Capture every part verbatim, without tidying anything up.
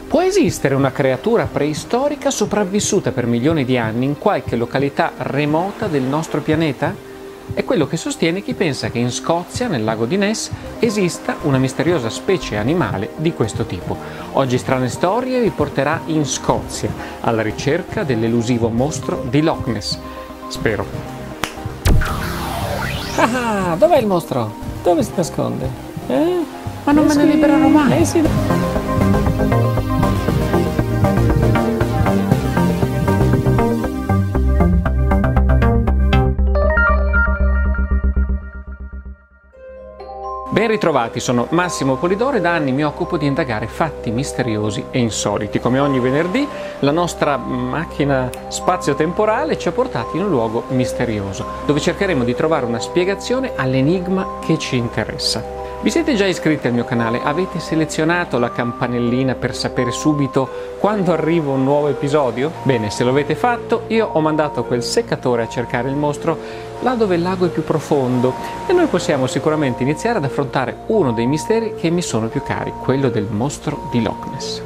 Può esistere una creatura preistorica sopravvissuta per milioni di anni in qualche località remota del nostro pianeta? È quello che sostiene chi pensa che in Scozia, nel lago di Ness, esista una misteriosa specie animale di questo tipo. Oggi Strane Storie vi porterà in Scozia, alla ricerca dell'elusivo mostro di Loch Ness. Spero. Ah, dov'è il mostro? Dove si nasconde? Eh? Ma non eh me sì. ne libererò mai! Eh sì. Ben ritrovati, sono Massimo Polidoro e da anni mi occupo di indagare fatti misteriosi e insoliti. Come ogni venerdì, la nostra macchina spazio-temporale ci ha portati in un luogo misterioso, dove cercheremo di trovare una spiegazione all'enigma che ci interessa. Vi siete già iscritti al mio canale? Avete selezionato la campanellina per sapere subito quando arriva un nuovo episodio? Bene, se lo avete fatto, io ho mandato quel seccatore a cercare il mostro là dove il lago è più profondo e noi possiamo sicuramente iniziare ad affrontare uno dei misteri che mi sono più cari, quello del mostro di Loch Ness.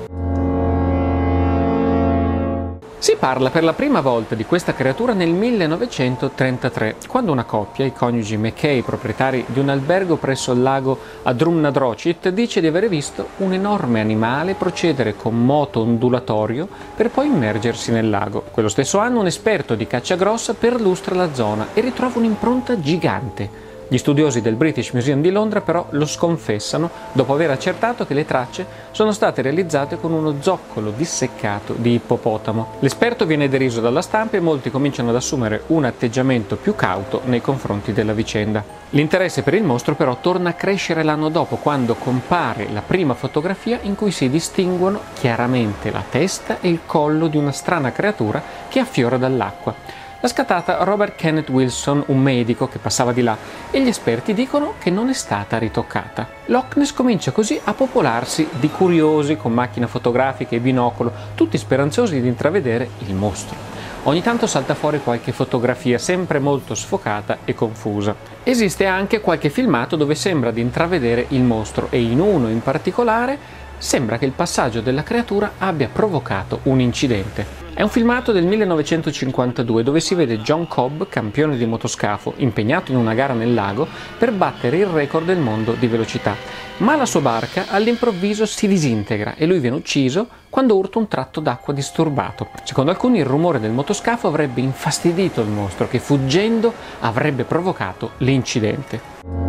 Si parla per la prima volta di questa creatura nel millenovecentotrentatré, quando una coppia, i coniugi Mackay, proprietari di un albergo presso il lago a Drumnadrochit, dice di avere visto un enorme animale procedere con moto ondulatorio per poi immergersi nel lago. Quello stesso anno un esperto di caccia grossa perlustra la zona e ritrova un'impronta gigante. Gli studiosi del British Museum di Londra però lo sconfessano dopo aver accertato che le tracce sono state realizzate con uno zoccolo disseccato di ippopotamo. L'esperto viene deriso dalla stampa e molti cominciano ad assumere un atteggiamento più cauto nei confronti della vicenda. L'interesse per il mostro però torna a crescere l'anno dopo, quando compare la prima fotografia in cui si distinguono chiaramente la testa e il collo di una strana creatura che affiora dall'acqua. L'ha scattata Robert Kenneth Wilson, un medico che passava di là, e gli esperti dicono che non è stata ritoccata. Loch Ness comincia così a popolarsi di curiosi con macchina fotografica e binocolo, tutti speranzosi di intravedere il mostro. Ogni tanto salta fuori qualche fotografia, sempre molto sfocata e confusa. Esiste anche qualche filmato dove sembra di intravedere il mostro e in uno in particolare sembra che il passaggio della creatura abbia provocato un incidente. È un filmato del millenovecentocinquantadue dove si vede John Cobb, campione di motoscafo, impegnato in una gara nel lago per battere il record del mondo di velocità. Ma la sua barca all'improvviso si disintegra e lui viene ucciso quando urta un tratto d'acqua disturbato. Secondo alcuni il rumore del motoscafo avrebbe infastidito il mostro che fuggendo avrebbe provocato l'incidente.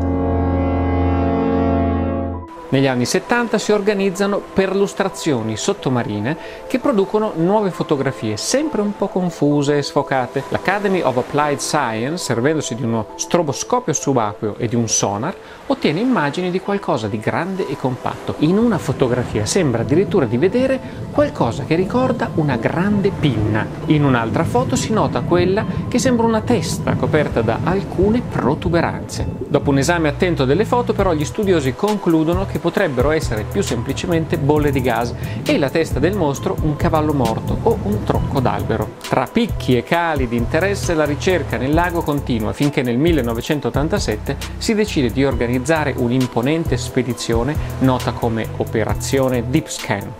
Negli anni settanta si organizzano perlustrazioni sottomarine che producono nuove fotografie, sempre un po' confuse e sfocate. L'Academy of Applied Science, servendosi di uno stroboscopio subacqueo e di un sonar, ottiene immagini di qualcosa di grande e compatto. In una fotografia sembra addirittura di vedere qualcosa che ricorda una grande pinna. In un'altra foto si nota quella che sembra una testa coperta da alcune protuberanze. Dopo un esame attento delle foto, però, gli studiosi concludono che potrebbero essere più semplicemente bolle di gas e la testa del mostro un cavallo morto o un tronco d'albero. Tra picchi e cali di interesse la ricerca nel lago continua finché nel millenovecentottantasette si decide di organizzare un'imponente spedizione nota come Operazione Deep Scan.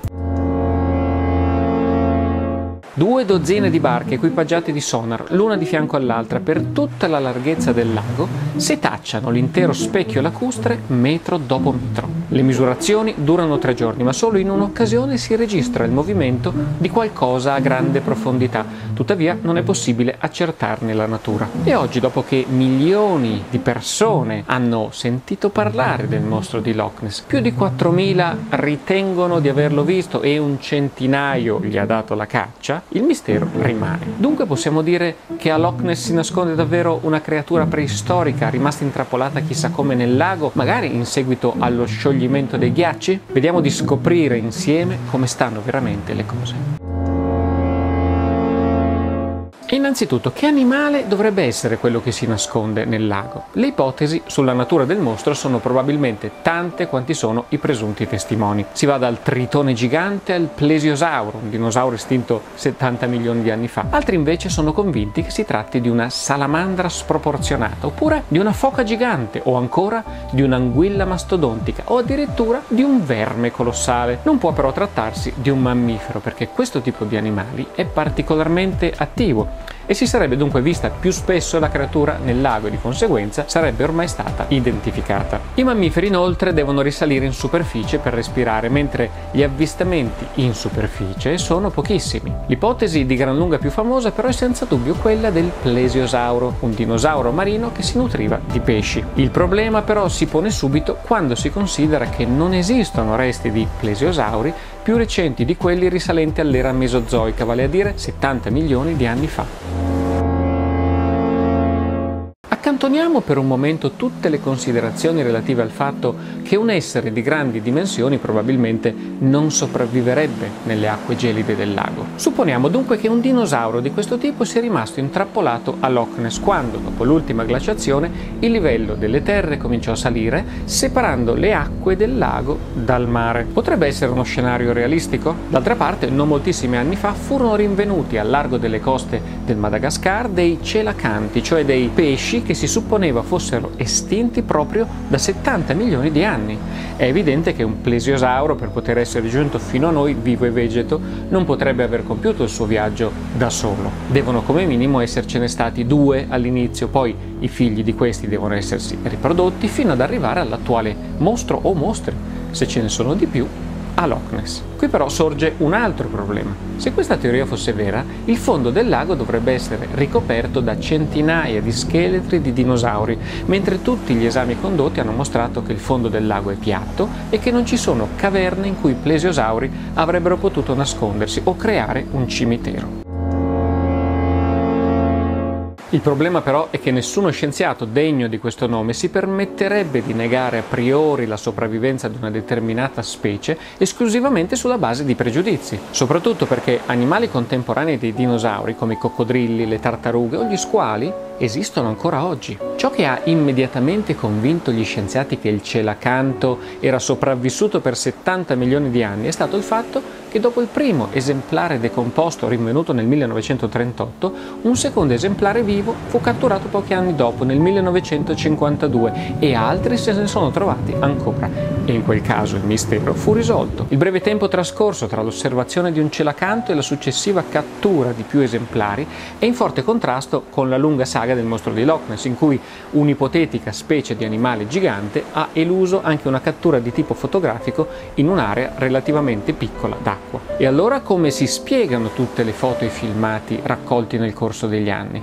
Due dozzine di barche equipaggiate di sonar, l'una di fianco all'altra, per tutta la larghezza del lago, setacciano l'intero specchio lacustre metro dopo metro. Le misurazioni durano tre giorni, ma solo in un'occasione si registra il movimento di qualcosa a grande profondità. Tuttavia non è possibile accertarne la natura. E oggi, dopo che milioni di persone hanno sentito parlare del mostro di Loch Ness, più di quattromila ritengono di averlo visto e un centinaio gli ha dato la caccia, il mistero rimane. Dunque possiamo dire che a Loch Ness si nasconde davvero una creatura preistorica rimasta intrappolata chissà come nel lago, magari in seguito allo scioglimento dei ghiacci? Vediamo di scoprire insieme come stanno veramente le cose. Innanzitutto, che animale dovrebbe essere quello che si nasconde nel lago? Le ipotesi sulla natura del mostro sono probabilmente tante quanti sono i presunti testimoni. Si va dal tritone gigante al plesiosauro, un dinosauro estinto settanta milioni di anni fa. Altri invece sono convinti che si tratti di una salamandra sproporzionata, oppure di una foca gigante, o ancora di un'anguilla mastodontica, o addirittura di un verme colossale. Non può però trattarsi di un mammifero, perché questo tipo di animali è particolarmente attivo e si sarebbe dunque vista più spesso la creatura nel lago e di conseguenza sarebbe ormai stata identificata. I mammiferi inoltre devono risalire in superficie per respirare, mentre gli avvistamenti in superficie sono pochissimi. L'ipotesi di gran lunga più famosa però è senza dubbio quella del plesiosauro, un dinosauro marino che si nutriva di pesci. Il problema però si pone subito quando si considera che non esistono resti di plesiosauri più recenti di quelli risalenti all'era mesozoica, vale a dire settanta milioni di anni fa. Accantoniamo per un momento tutte le considerazioni relative al fatto che un essere di grandi dimensioni probabilmente non sopravviverebbe nelle acque gelide del lago. Supponiamo dunque che un dinosauro di questo tipo sia rimasto intrappolato a Loch Ness quando, dopo l'ultima glaciazione, il livello delle terre cominciò a salire, separando le acque del lago dal mare. Potrebbe essere uno scenario realistico? D'altra parte, non moltissimi anni fa furono rinvenuti al largo delle coste del Madagascar dei celacanti, cioè dei pesci che si supponeva fossero estinti proprio da settanta milioni di anni. È evidente che un plesiosauro, per poter essere giunto fino a noi vivo e vegeto, non potrebbe aver compiuto il suo viaggio da solo. Devono come minimo essercene stati due all'inizio, poi i figli di questi devono essersi riprodotti fino ad arrivare all'attuale mostro o mostri, se ce ne sono di più, a Loch Ness. Qui però sorge un altro problema. Se questa teoria fosse vera, il fondo del lago dovrebbe essere ricoperto da centinaia di scheletri di dinosauri, mentre tutti gli esami condotti hanno mostrato che il fondo del lago è piatto e che non ci sono caverne in cui i plesiosauri avrebbero potuto nascondersi o creare un cimitero. Il problema però è che nessuno scienziato degno di questo nome si permetterebbe di negare a priori la sopravvivenza di una determinata specie esclusivamente sulla base di pregiudizi, soprattutto perché animali contemporanei dei dinosauri come i coccodrilli, le tartarughe o gli squali esistono ancora oggi. Ciò che ha immediatamente convinto gli scienziati che il celacanto era sopravvissuto per settanta milioni di anni è stato il fatto che dopo il primo esemplare decomposto rinvenuto nel millenovecentotrentotto, un secondo esemplare vivo fu catturato pochi anni dopo, nel millenovecentocinquantadue, e altri se ne sono trovati ancora. E in quel caso il mistero fu risolto. Il breve tempo trascorso tra l'osservazione di un celacanto e la successiva cattura di più esemplari è in forte contrasto con la lunga saga del mostro di Loch Ness, in cui un'ipotetica specie di animale gigante ha eluso anche una cattura di tipo fotografico in un'area relativamente piccola d'acqua. E allora come si spiegano tutte le foto e i filmati raccolti nel corso degli anni?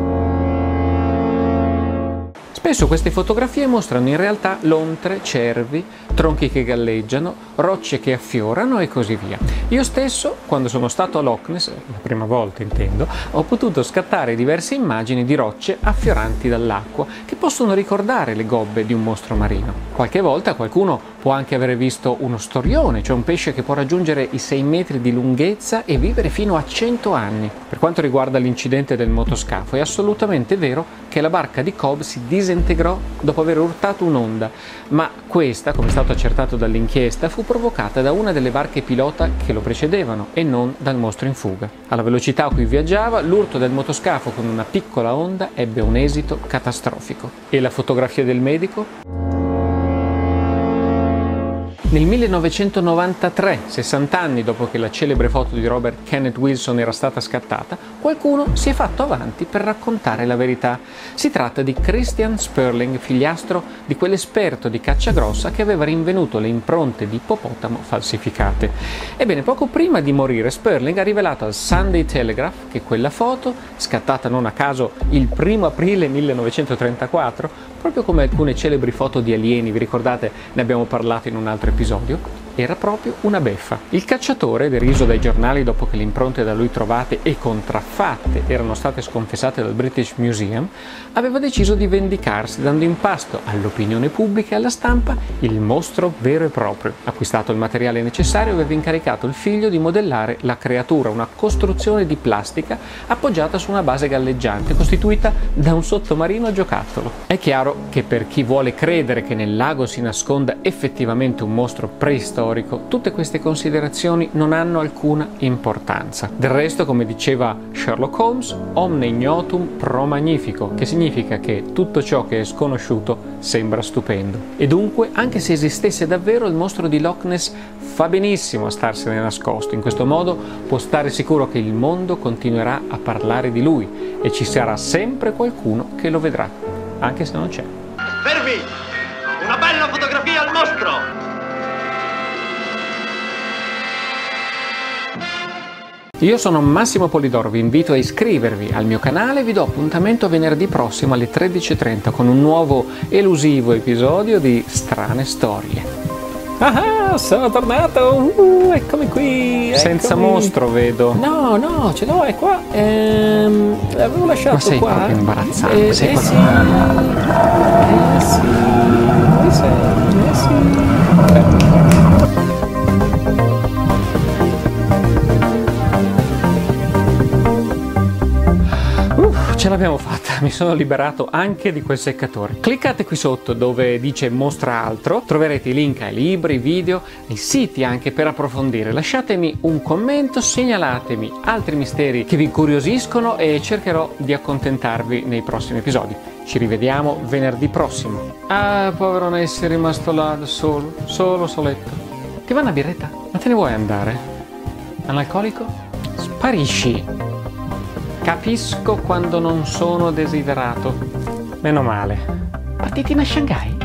Spesso queste fotografie mostrano in realtà lontre, cervi, tronchi che galleggiano, rocce che affiorano e così via. Io stesso, quando sono stato a Loch Ness, la prima volta intendo, ho potuto scattare diverse immagini di rocce affioranti dall'acqua che possono ricordare le gobbe di un mostro marino. Qualche volta qualcuno può anche aver visto uno storione, cioè un pesce che può raggiungere i sei metri di lunghezza e vivere fino a cento anni. Per quanto riguarda l'incidente del motoscafo, è assolutamente vero che la barca di Cobb si disintegrò dopo aver urtato un'onda, ma questa, come è stato accertato dall'inchiesta, fu provocata da una delle barche pilota che lo precedevano e non dal mostro in fuga. Alla velocità a cui viaggiava, l'urto del motoscafo con una piccola onda ebbe un esito catastrofico. E la fotografia del medico? Nel millenovecentonovantatré, sessanta anni dopo che la celebre foto di Robert Kenneth Wilson era stata scattata, qualcuno si è fatto avanti per raccontare la verità. Si tratta di Christian Sperling, figliastro di quell'esperto di caccia grossa che aveva rinvenuto le impronte di ippopotamo falsificate. Ebbene, poco prima di morire, Sperling ha rivelato al Sunday Telegraph che quella foto, scattata non a caso il primo aprile millenovecentotrentaquattro, proprio come alcune celebri foto di alieni, vi ricordate? Ne abbiamo parlato in un altro episodio, era proprio una beffa. Il cacciatore, deriso dai giornali dopo che le impronte da lui trovate e contraffatte erano state sconfessate dal British Museum, aveva deciso di vendicarsi dando in pasto all'opinione pubblica e alla stampa il mostro vero e proprio. Acquistato il materiale necessario, aveva incaricato il figlio di modellare la creatura, una costruzione di plastica appoggiata su una base galleggiante costituita da un sottomarino a giocattolo. È chiaro che per chi vuole credere che nel lago si nasconda effettivamente un mostro preistorico, tutte queste considerazioni non hanno alcuna importanza. Del resto, come diceva Sherlock Holmes, omne ignotum pro magnifico, che significa che tutto ciò che è sconosciuto sembra stupendo. E dunque, anche se esistesse davvero, il mostro di Loch Ness fa benissimo a starsene nascosto. In questo modo può stare sicuro che il mondo continuerà a parlare di lui e ci sarà sempre qualcuno che lo vedrà, anche se non c'è. Fermi! Una bella fotografia al mostro! Io sono Massimo Polidoro, vi invito a iscrivervi al mio canale e vi do appuntamento venerdì prossimo alle tredici e trenta con un nuovo elusivo episodio di Strane Storie. Ah, sono tornato! Uh, eccomi qui! Eccomi. Senza mostro, vedo. No, no, ce l'ho, è qua. Ehm, l'avevo lasciato Ma sei qua. proprio imbarazzante. Eh, sei eh, proprio... sì. Eh sì. Dove sei? Eh sì. Ce l'abbiamo fatta, mi sono liberato anche di quel seccatore. Cliccate qui sotto dove dice mostra altro, troverete i link ai libri, video, ai siti anche per approfondire. Lasciatemi un commento, segnalatemi altri misteri che vi incuriosiscono e cercherò di accontentarvi nei prossimi episodi. Ci rivediamo venerdì prossimo. Ah, povero Nessi, è rimasto là da solo, solo soletto. Ti va una birretta? Ma te ne vuoi andare? Analcolico? Sparisci! Capisco quando non sono desiderato. Meno male. Partitina a Shanghai?